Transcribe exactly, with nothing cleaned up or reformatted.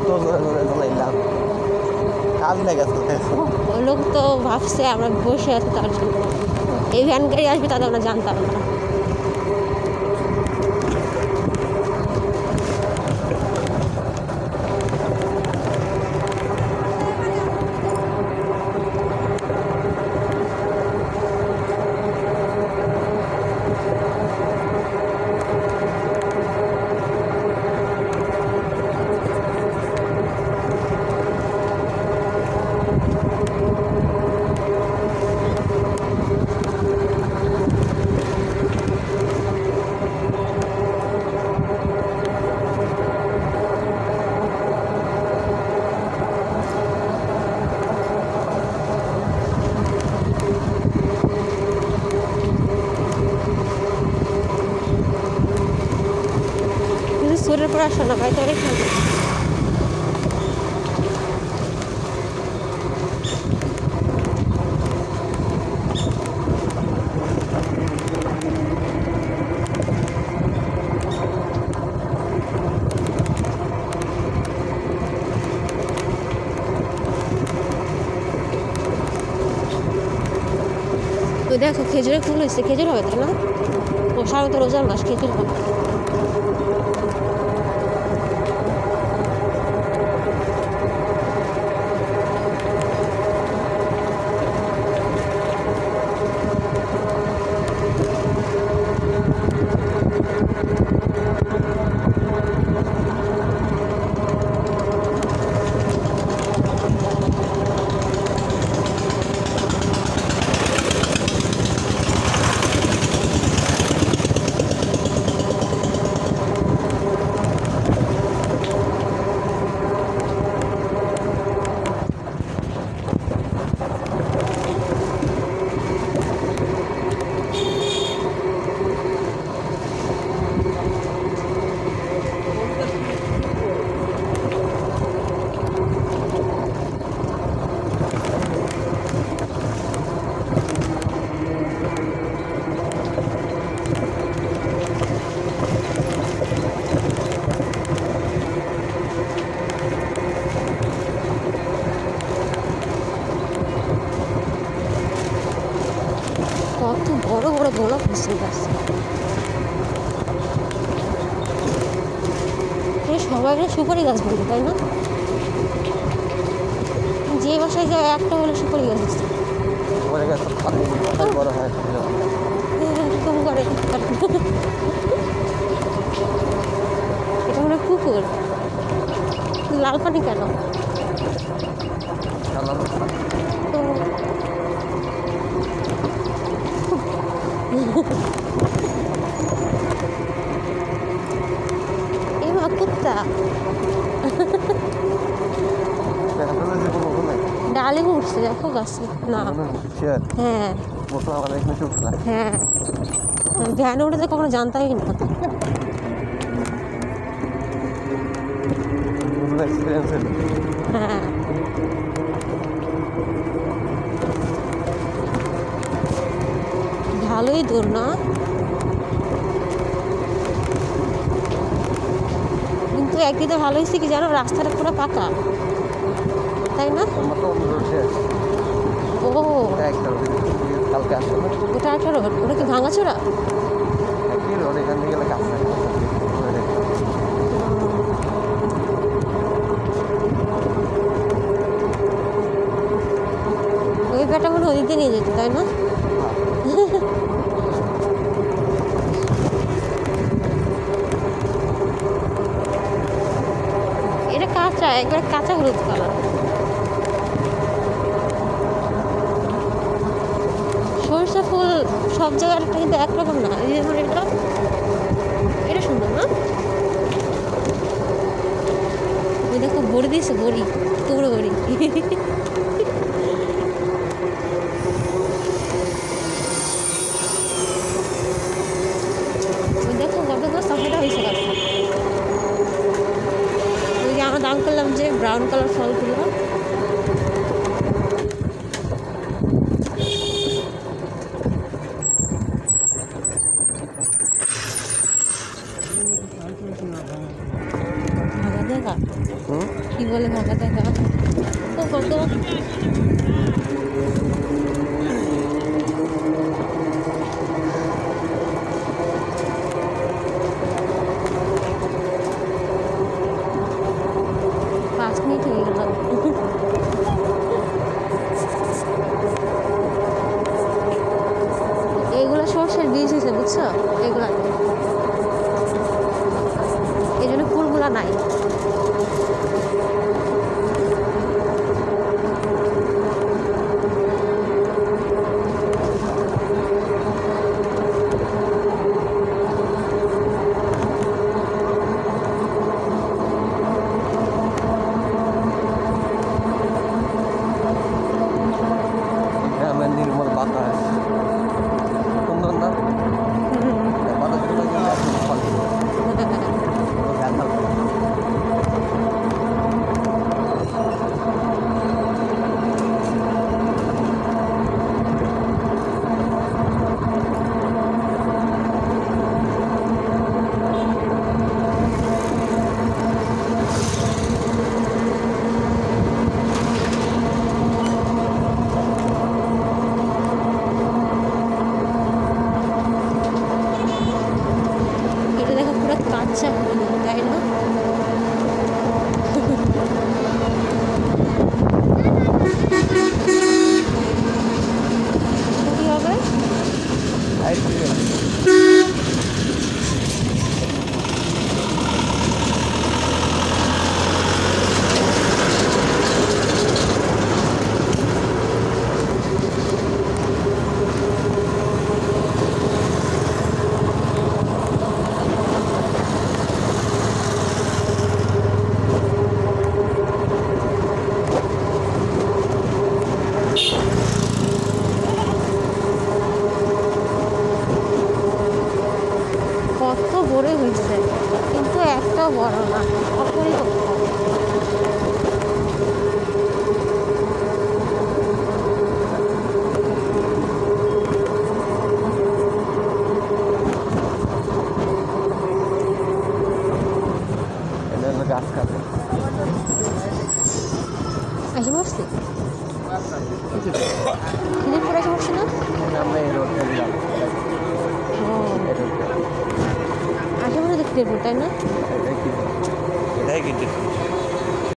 লোক তো ভাবছে আমরা বসে আছি তার জন্য, এই ভ্যান গাড়ি আসবে তাদের আমরা জানতাম না। সুরের পড়াশোনা ভাই তো এখানে তো দেখো খেজুরের ফুল হয়েছে, খেজুর হবে তাই না? ও সারা তো রোজার মাস, খেজুর হবে। কত বড় বড় গোলাপ ফুল গাছ, সবাই সুপারি গাছ বলবে তাই না? যে বাসায় যায় একটা বলে সুপারি গাছ আছে, এরকম করে। এটা মনে পুকুর, লাল পানি কেন? এমা কুত্তা ডালে উঠছে দেখো গাছে না? হ্যাঁ হ্যাঁ, ভ্যানে উঠে তো কখনো জানতামই না। হ্যাঁ ভালোই দূর না, কিন্তু একদিকে ভালো হয়েছে কি জানো, রাস্তাটা পুরো পাকা তাই না? ও ওটা একটা রোড, ওটা কি ভাঙাচোরা? ওই ব্যাটা মনে ওদিকে নিয়ে যেত তাই না? এটা কাঁচা, একবার কাঁচা হলুদ কালার। সরষে ফুল সব জায়গায় কিন্তু একরকম না, যেমন এটা এটা সুন্দর না? ওই দেখো বড়ি দিয়েছে, বড়ি কুমড়ো বড়ি। ওই দেখো কত গাছ সাফাটা হয়েছে গাছটা। ওই যে আমরা দাম করলাম যে ব্রাউন কালার ফলগুলো, ভালো জায়গা। কি বলে ফাঁকা দেখা ও কত পাঁচ মিনিট হয়ে গেল এগুলো সর্ষের বীজ হয়েছে বুঝছো এগুলাতে এই জন্য ফুলগুলা নাই নির্মল বাতাস সুন্দর না বাতাসগুলো কাঁচা হলুদ তাই না কি হবে কত বড় হয়েছে কিন্তু একটা বড় না অপরিপক্ক গাছ কাটে আসে পড়ছি খিদিরপুর আসে পড়ছি না আমরা এই রোডটা দিলাম আশে পড়ে দেখতে তাই না এটাই কি এটাই কিন্তু